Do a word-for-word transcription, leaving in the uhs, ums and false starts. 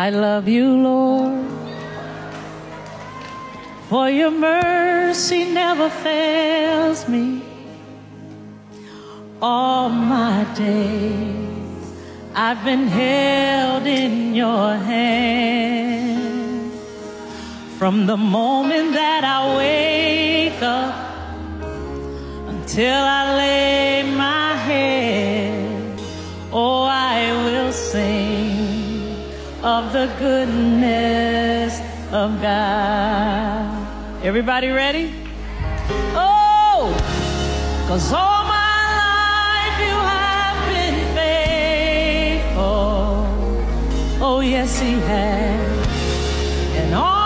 I love you, Lord, for your mercy never fails me. All my days I've been held in your hand. From the moment that I wake up until I lay my head, oh, I will sing of the goodness of God. Everybody ready? Oh, 'cause all my life you have been faithful. Oh, yes, he has. And all